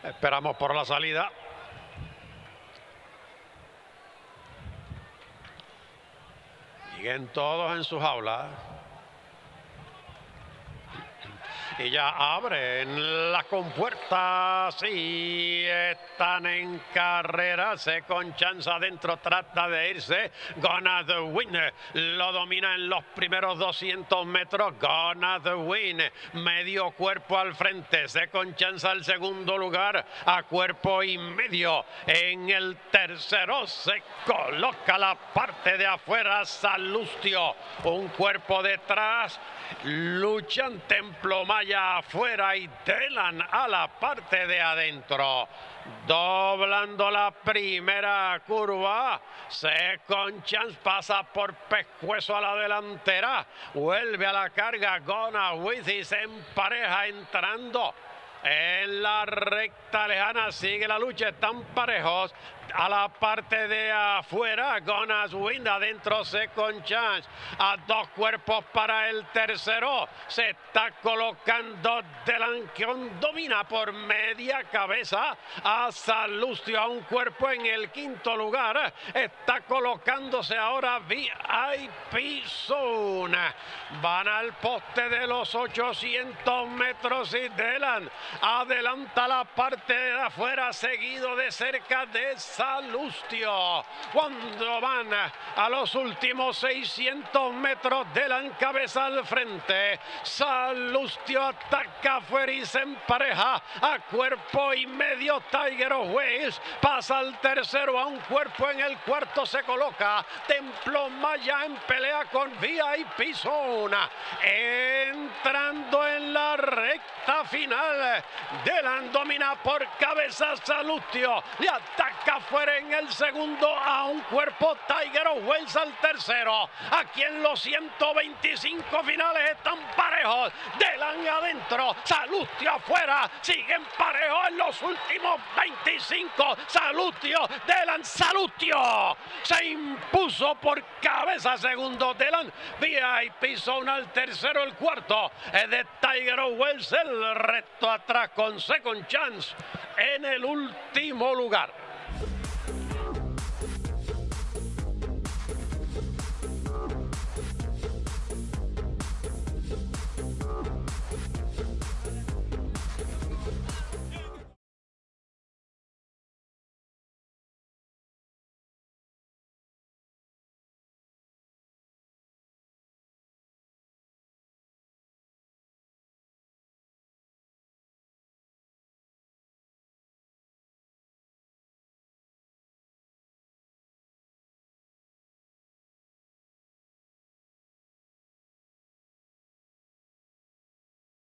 Esperamos por la salida. Siguen todos en su jaula. Y ya abren la compuerta. Sí, están en carrera. Second Chance adentro, trata de irse. Gonna the Win lo domina en los primeros 200 metros. Gonna the Win, medio cuerpo al frente. Second Chance al segundo lugar, a cuerpo y medio. En el tercero se coloca la parte de afuera Salustio. Un cuerpo detrás. Luchan Templo Maya afuera y Delan a la parte de adentro. Doblando la primera curva. Second Chance pasa por pescuezo a la delantera. Vuelve a la carga. Gonna With y se empareja entrando en la recta lejana. Sigue la lucha, están parejos. A la parte de afuera, Gonna Win, adentro Second Chance, a dos cuerpos para el tercero. Se está colocando Delan, que domina por media cabeza a Salustio, a un cuerpo en el quinto lugar. Está colocándose ahora VIP Zone. Van al poste de los 800 metros y Delan adelanta la parte de afuera, seguido de cerca de Salustio. Cuando van a los últimos 600 metros, Delan cabeza al frente. Salustio ataca afuera y se empareja a cuerpo y medio. Tiger of Wales pasa al tercero, a un cuerpo en el cuarto se coloca Templo Maya en pelea con VIP Zone. Entrando en la recta final, Delan domina por cabeza Salustio, le ataca fuera en el segundo, a un cuerpo Tiger of Wales al tercero. Aquí en los 125 finales están parejos. Delan adentro, Salustio afuera, siguen parejos en los últimos 25. Salustio, Delan, Salustio se impuso por cabeza segundo. Delan, VIP Zone al tercero, el cuarto es de Tiger of Wales. El resto atrás con Second Chance en el último lugar.